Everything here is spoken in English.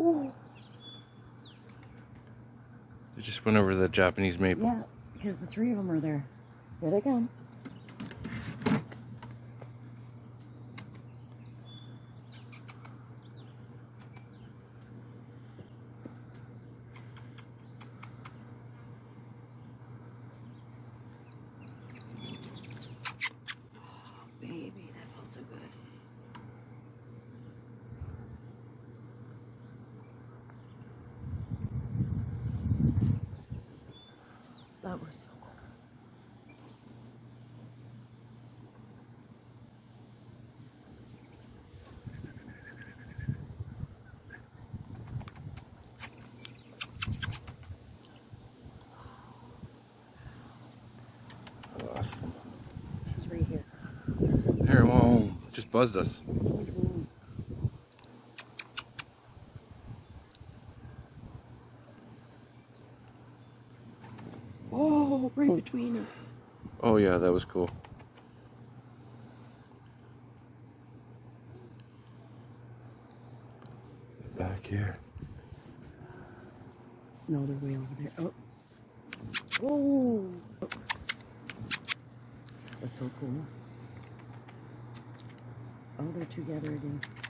Ooh. It just went over the Japanese maple. Yeah, because the 3 of them are there. Here they come. Baby, that felt so good. That was so cool. I lost them. She's right here. Here, whoa, just buzzed us. Oh, right between us. Oh yeah, that was cool. Back here. No, they're way over there. Oh. Oh. That's so cool. Oh, they're together again.